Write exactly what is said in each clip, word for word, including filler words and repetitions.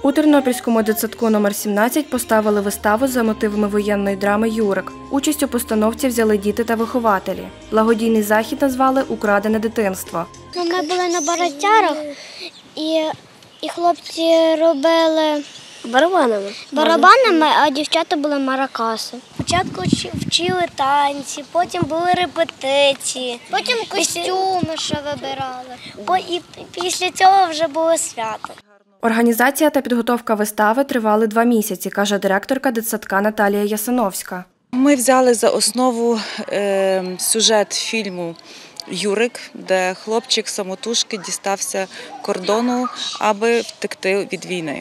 У Тернопільському дитсадку номер сімнадцять поставили виставу за мотивами воєнної драми «Юрик». Участь у постановці взяли діти та вихователі. Благодійний захід назвали «Украдене дитинство». Ми були на баратярах, і, і хлопці робили барабанами. барабанами, а дівчата були маракаси. Спочатку вчили танці, потім були репетиції, потім костюми ще вибирали. І після цього вже було свято. Організація та підготовка вистави тривали два місяці, каже директорка дитсадка Наталія Ясиновська. Ми взяли за основу е, сюжет фільму «Юрик», де хлопчик самотужки дістався кордону, аби втекти від війни.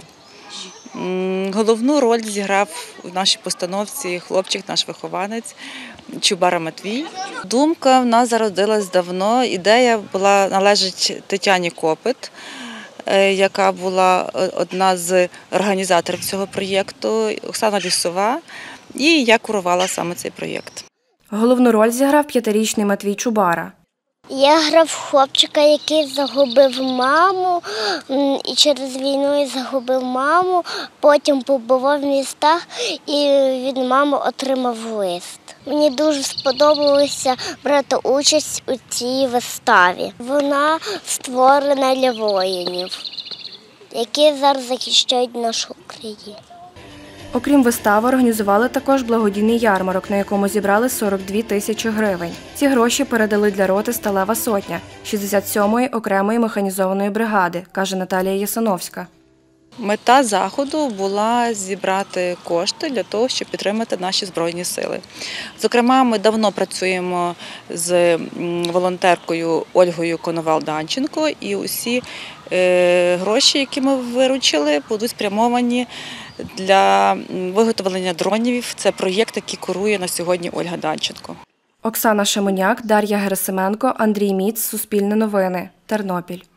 Головну роль зіграв у нашій постановці хлопчик, наш вихованець Чубара Матвій. Думка в нас зародилась давно, ідея була належить Тетяні Копит, яка була одна з організаторів цього проєкту, Оксана Лісова, і я курувала саме цей проєкт. Головну роль зіграв п'ятирічний Матвій Чубара. Я грав хлопчика, який загубив маму, і через війну загубив маму, потім побував в містах і від мами отримав лист. Мені дуже сподобалося брати участь у цій виставі. Вона створена для воїнів, які зараз захищають нашу Україну. Окрім вистави, організували також благодійний ярмарок, на якому зібрали сорок дві тисячі гривень. Ці гроші передали для роти «Сталева сотня» шістдесят сьомої окремої механізованої бригади, каже Наталія Ясиновська. Мета заходу була зібрати кошти для того, щоб підтримати наші Збройні сили. Зокрема, ми давно працюємо з волонтеркою Ольгою Коновал-Данченко, і усі гроші, які ми виручили, будуть спрямовані для виготовлення дронів. Це проєкт, який курує на сьогодні Ольга Данченко. Оксана Шемоняк, Дар'я Герасименко, Андрій Міц, Суспільне новини, Тернопіль.